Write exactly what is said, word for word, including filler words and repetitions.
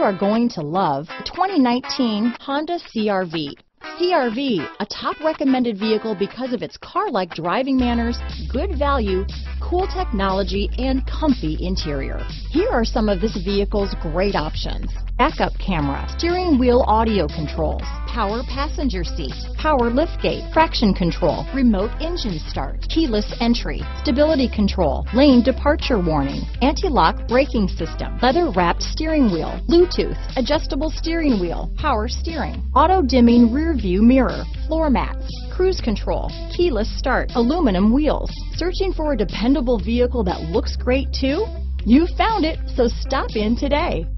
are going to love the twenty nineteen Honda C R V. C R V, a top recommended vehicle because of its car-like driving manners, good value, cool technology, and comfy interior. Here are some of this vehicle's great options: backup camera, steering wheel audio controls, power passenger seat, power liftgate, traction control, remote engine start, keyless entry, stability control, lane departure warning, anti-lock braking system, leather-wrapped steering wheel, Bluetooth, adjustable steering wheel, power steering, auto-dimming rear view mirror, floor mats, cruise control, keyless start, aluminum wheels. Searching for a dependable vehicle that looks great too? You found it, so stop in today.